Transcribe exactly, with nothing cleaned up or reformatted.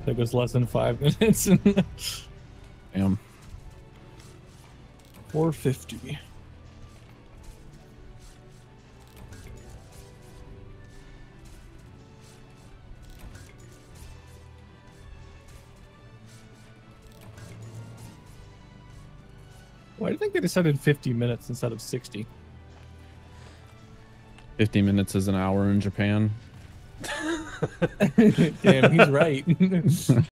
Took us less than five minutes. Damn. four fifty. Why do you think they decided fifty minutes instead of sixty? fifty minutes is an hour in Japan. Damn, he's right.